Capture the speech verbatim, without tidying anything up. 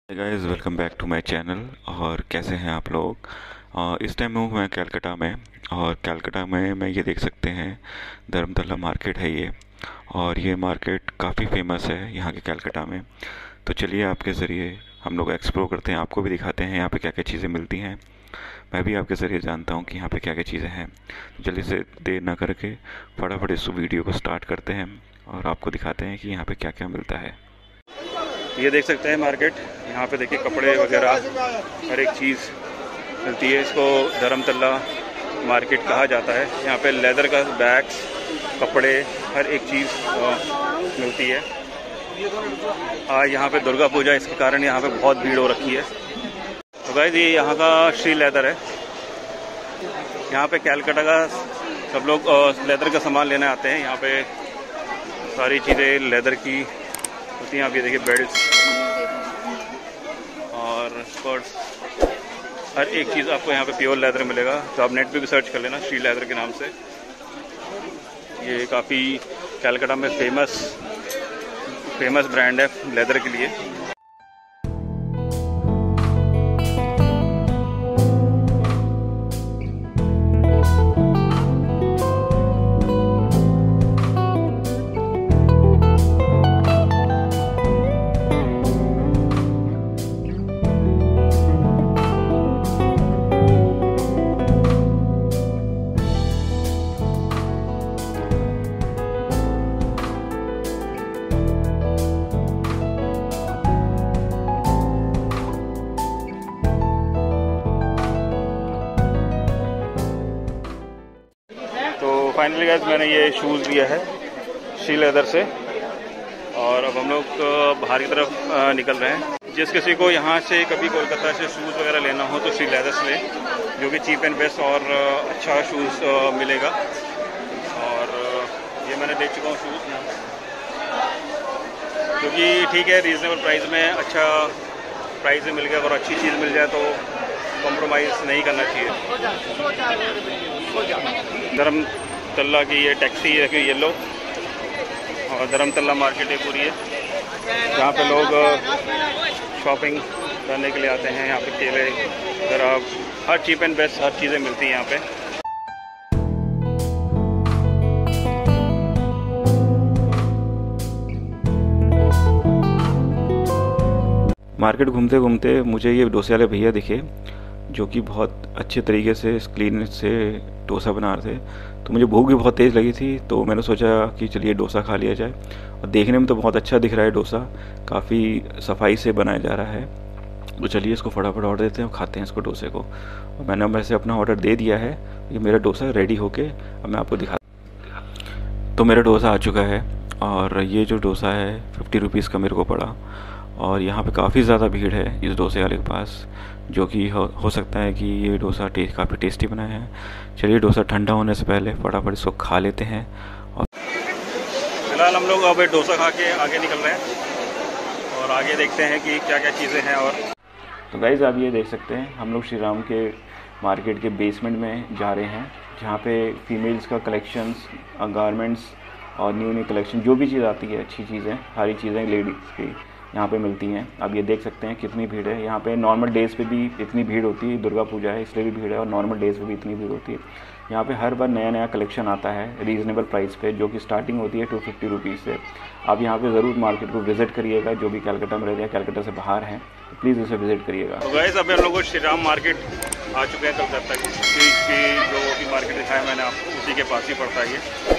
Guys, welcome back to my channel. और कैसे हैं आप लोग। अ, इस टाइम हूँ मैं कलकत्ता में। और कलकत्ता में मैं ये देख सकते हैं धर्मतला मार्केट है ये। और ये मार्केट काफ़ी फेमस है यहाँ के कलकत्ता में। तो चलिए आपके ज़रिए हम लोग एक्सप्लोर करते हैं, आपको भी दिखाते हैं यहाँ पे क्या क्या चीज़ें मिलती हैं। मैं भी आपके ज़रिए जानता हूँ कि यहाँ पे क्या क्या चीज़ें हैं। तो जल्दी से देर ना करके फटाफट इस वीडियो को स्टार्ट करते हैं और आपको दिखाते हैं कि यहाँ पे क्या क्या मिलता है। ये देख सकते हैं मार्केट। यहाँ पे देखिए कपड़े वगैरह हर एक चीज़ मिलती है। इसको धर्मतला मार्केट कहा जाता है। यहाँ पे लेदर का बैग्स, कपड़े, हर एक चीज़ मिलती है। आज यहाँ पे दुर्गा पूजा, इसके कारण यहाँ पे बहुत भीड़ हो रखी है। तो गाइस, ये यहाँ का श्री लेदर है। यहाँ पे कलकत्ता का सब लोग लेदर का सामान लेने आते हैं। यहाँ पे सारी चीज़ें लेदर की होती हैं। आप ये देखिए बेल्ट्स और स्कर्ट्स, हर एक चीज़ आपको यहाँ पे प्योर लेदर मिलेगा। तो आप नेट पे भी सर्च कर लेना श्री लेदर के नाम से। ये काफ़ी कलकत्ता में फेमस फेमस ब्रांड है लेदर के लिए। फाइनली गाइस, मैंने ये शूज़ लिया है श्री लेदर से। और अब हम लोग बाहर की तरफ निकल रहे हैं। जिस किसी को यहाँ से कभी कोलकाता से शूज़ वगैरह लेना हो तो श्री लेदर से लें, जो कि चीप एंड बेस्ट और अच्छा शूज़ मिलेगा। और ये मैंने देख चुका हूँ शूज़, क्योंकि ठीक है, रीज़नेबल प्राइस में अच्छा प्राइस में मिल गया। और अच्छी चीज़ मिल जाए तो कॉम्प्रोमाइज़ नहीं करना चाहिए। धर्मतला की ये टैक्सी है कि येलो, और धर्मतला मार्केट है पूरी है, जहाँ पे लोग शॉपिंग करने के लिए आते हैं। यहाँ पे केले वगैरह, हर चीप एंड बेस्ट हर चीज़ें मिलती हैं यहाँ पे। मार्केट घूमते घूमते मुझे ये डोसे वाले भैया दिखे, जो कि बहुत अच्छे तरीके से क्लीन से डोसा बना रहे थे। तो मुझे भूख भी बहुत तेज़ लगी थी, तो मैंने सोचा कि चलिए डोसा खा लिया जाए। और देखने में तो बहुत अच्छा दिख रहा है डोसा, काफ़ी सफाई से बनाया जा रहा है। तो चलिए इसको फटाफट ऑर्डर देते हैं और खाते हैं इसको डोसे को। और मैंने वैसे अपना ऑर्डर दे दिया है। ये मेरा डोसा रेडी होके अब मैं आपको दिखा। तो मेरा डोसा आ चुका है। और ये जो डोसा है फिफ्टी रुपीज़ का मेरे को पड़ा। और यहाँ पे काफ़ी ज़्यादा भीड़ है इस डोसे वाले के पास, जो कि हो, हो सकता है कि ये डोसा टे, काफ़ी टेस्टी बनाया है। चलिए डोसा ठंडा होने से पहले फटाफट इसको खा लेते हैं। और फिलहाल हम लोग अब डोसा खा के आगे निकल रहे हैं और आगे देखते हैं कि क्या क्या चीज़ें हैं। और तो गाइज़, आप ये देख सकते हैं हम लोग श्री राम के मार्केट के बेसमेंट में जा रहे हैं, जहाँ पे फीमेल्स का कलेक्शंस, गारमेंट्स और न्यू न्यू कलेक्शन, जो भी चीज़ आती है अच्छी चीज़ें, सारी चीज़ें लेडीज़ की यहाँ पे मिलती हैं। अब ये देख सकते हैं कितनी भीड़ है यहाँ पे। नॉर्मल डेज़ पे भी इतनी भीड़ होती है, दुर्गा पूजा है इसलिए भी भीड़ है, और नॉर्मल डेज़ पे भी इतनी भीड़ होती है। यहाँ पे हर बार नया नया कलेक्शन आता है रीज़नेबल प्राइस पे, जो कि स्टार्टिंग होती है टू फिफ्टी रुपीज़ से। आप यहाँ पे ज़रूर मार्केट को विज़िट करिएगा, जो भी कलकत्ता में रहते हैं, कलकत्ता से बाहर हैं, तो प्लीज़ उसे विज़िट करिएगा। तो गाइस, अब हम लोग श्री राम मार्केट आ चुके हैं कलकत्ता की। जो भी मार्केट दिखाया मैंने आपको, उसी के पास ही पड़ता है ये।